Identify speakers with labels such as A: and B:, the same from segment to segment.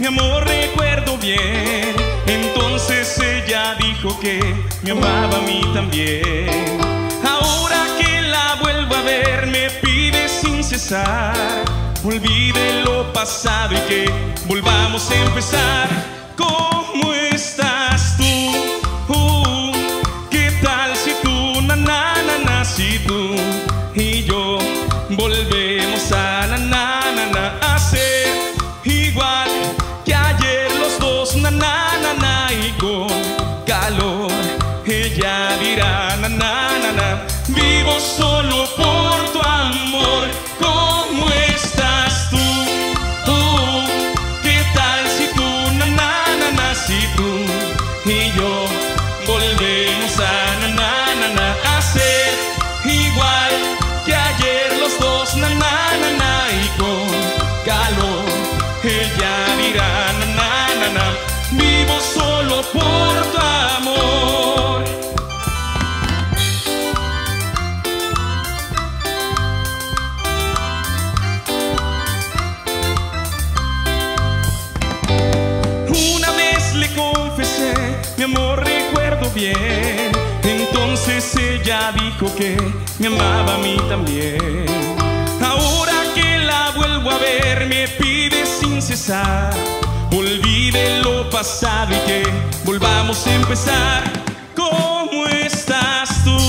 A: amor recuerdo bien. Entonces ella dijo que me amaba a mí también. Ahora que la vuelvo a ver me pide sin cesar, olvide lo pasado y que volvamos a empezar. ¿Cómo estás tú? ¿Qué tal si tú, na, na, na, na, si tú y yo volvemos a na, na, na, na, a ser igual que ayer los dos, na, na, na, na, y con calor ella dirá, na, na, na, na, vivo solo por tu amor. ¿Cómo estás tú? ¿Qué tal si tú, na, na, na, na, si tú y yo volvemos a na, na, na, na, a ser igual que ayer los dos, na, na, na, na, y con calor ella dirá, na, na, na, na, vivo solo por tu amor. Una vez le confesé, mi amor recuerdo bien. Entonces ella dijo que me amaba a mí también. Ahora que la vuelvo a ver me pide sin cesar, olvide lo pasado y que volvamos a empezar. ¿Cómo estás tú?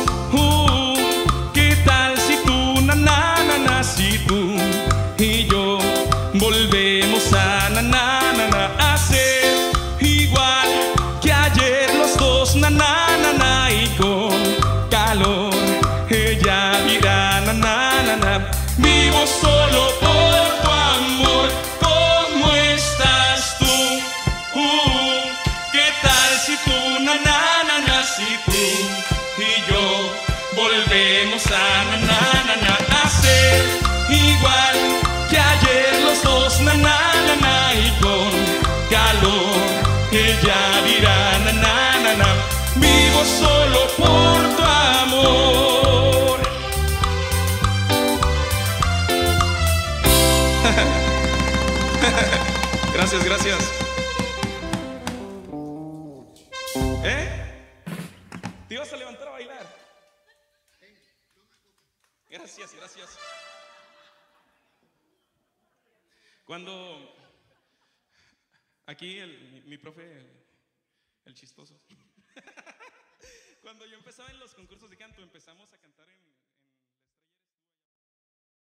A: ¿Qué tal si tú, na, na, na, na, si tú y yo volvemos a na, na, na, na, a ser igual que ayer los dos, na, na, na, na, y con calor ella dirá, na, na, na, na, vivo solo por tu amor. ¿Cómo estás tú? ¿Qué tal si tú, na, na, na, na, si tú y yo volvemos a na, na, na, na, a ser igual que ayer los dos, na, na, na, na, y con calor ella dirá, na, na, na, na, vivo solo por tu amor. Gracias, gracias. ¿Te ibas a levantar a bailar? Gracias, gracias. Cuando aquí mi profe, el chistoso, cuando yo empezaba en los concursos de canto empezamos a cantar.